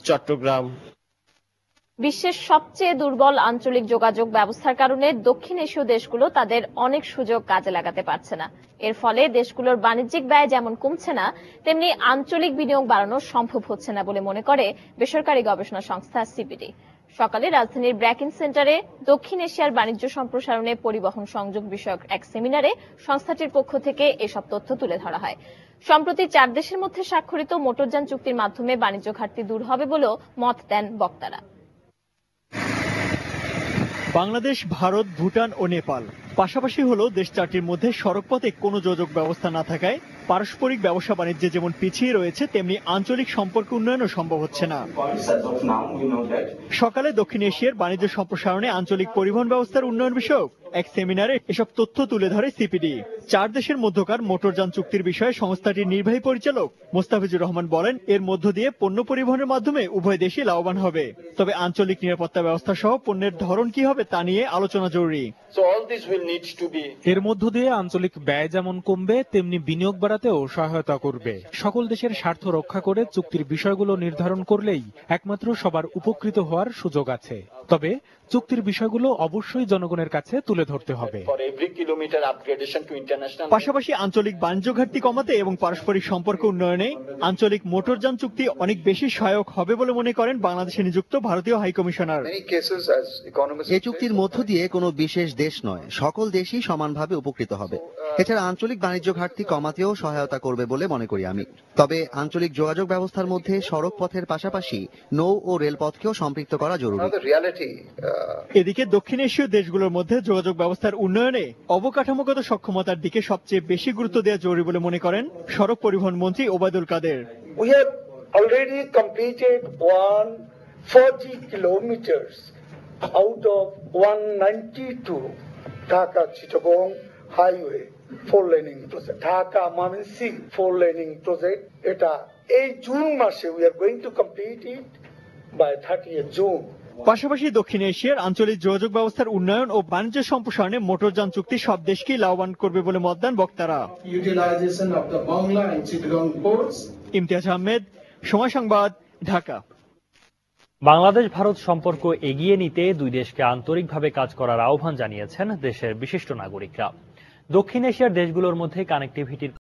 চট্টগ্রাম। বিশ্বের সবচেয়ে দুর্বল আঞ্চলিক যোগাযোগ ব্যবস্থার কারণে দক্ষিণ এশীয় দেশগুলো তাদের অনেক সুযোগ কাজে লাগাতে পারছে না। এর ফলে দেশগুলোর বাণিজ্যিক ব্যয় যেমন কমছে না, তেমনি আঞ্চলিক বিনিয়োগ বাড়ানো সম্ভব হচ্ছে না বলে মনে করে বেসরকারি গবেষণা সংস্থা সিপিডি। সকালে রাজধানীর ব্র্যাকিন সেন্টারে দক্ষিণ এশিয়ার বাণিজ্য সম্প্রসারণে পরিবহন সংযোগ বিষয়ক এক সেমিনারে সংস্থাটির পক্ষ থেকে এসব তথ্য তুলে ধরা হয়। সম্প্রতি 4 দেশের মধ্যে স্বাক্ষরিত মোটরযান চুক্তির মাধ্যমে বাণিজ্য ঘাটতি দূর হবে বলেও মত দেন বক্তারা। বাংলাদেশ, ভারত, ভুটান ও নেপাল পাশাপাশি হলো দেশ চারটির মধ্যে সড়কপথে কোনো যোগাযোগ ব্যবস্থা না থাকায় পারস্পরিক ব্যবসা বাণিজ্যে যেমন পিছিয়ে রয়েছে, তেমনি আঞ্চলিক সম্পর্ক উন্নয়নও সম্ভব হচ্ছে না। সকালে দক্ষিণ এশিয়ার বাণিজ্য সম্প্রসারণে আঞ্চলিক পরিবহন ব্যবস্থার উন্নয়ন বিষয়ক এক সেমিনারে এসব তথ্য তুলে ধরে সিপিডি। 4 দেশের মধ্যকার মোটরযান চুক্তির বিষয়ে সংস্থাটির নির্বাহী পরিচালক মোস্তাফিজুর রহমান বলেন, এর মধ্য দিয়ে পণ্য পরিবহনের মাধ্যমে উভয় দেশই লাভবান হবে। তবে আঞ্চলিক নিরাপত্তা ব্যবস্থা সহ পণ্যের ধরন কি হবে তা নিয়ে আলোচনা জরুরি। এর মধ্য দিয়ে আঞ্চলিক ব্যয় যেমন কমবে, তেমনি বিনিয়োগ বাড়াতেও সহায়তা করবে। সকল দেশের স্বার্থ রক্ষা করে চুক্তির বিষয়গুলো নির্ধারণ করলেই একমাত্র সবার উপকৃত হওয়ার সুযোগ আছে। তবে চুক্তির বিষয়গুলো অবশ্যই জনগণের কাছে তুলে ধরতে হবে। পাশাপাশি আঞ্চলিক বাণিজ্য ঘাটতি কমাতে এবং পারস্পরিক সম্পর্ক উন্নয়নে আঞ্চলিক মোটরযান চুক্তি অনেক বেশি সহায়ক হবে বলে মনে করেন বাংলাদেশে নিযুক্ত ভারতীয় হাইকমিশনার। এই চুক্তির মধ্য দিয়ে কোনো বিশেষ দেশ নয়, সকল দেশই সমানভাবে উপকৃত হবে। এছাড়া আঞ্চলিক বাণিজ্য ঘাটতি কমাতেও সহায়তা করবে বলে মনে করি আমি। তবে আঞ্চলিক যোগাযোগ ব্যবস্থার মধ্যে সড়ক পথের পাশাপাশি নৌ ও রেলপথকেও সম্পৃক্ত করা জরুরি। এদিকে দক্ষিণ এশীয় দেশগুলোর মধ্যে যোগাযোগ ব্যবস্থার উন্নয়নে অবকাঠামোগত সক্ষমতার দিকে সবচেয়ে বেশি গুরুত্ব দেওয়া জরুরি বলে মনে করেন সড়ক পরিবহন মন্ত্রী Obaidul Quader. We have already completed 140 kilometers out of 192 Dhaka-Chittagong highway 4-laning project. Dhaka-Mymensingh 4-laning project. এটা এই জুন মাসে we are going to complete it by 30th June. পাশাপাশি দক্ষিণ এশিয়ার আঞ্চলিক যোগাযোগ ব্যবস্থার উন্নয়ন ও বাণিজ্য সম্প্রসারণে মোটরযান চুক্তি সব দেশকেই লাভবান করবে বলে মত দেন বক্তারা। ইমতিয়াজ আহমেদ, সময় সংবাদ, ঢাকা। বাংলাদেশ ভারত সম্পর্ক এগিয়ে নিতে দুই দেশকে আন্তরিকভাবে কাজ করার আহ্বান জানিয়েছেন দেশের বিশিষ্ট নাগরিকরা। দক্ষিণ এশিয়ার দেশগুলোর মধ্যে কানেক্টিভিটির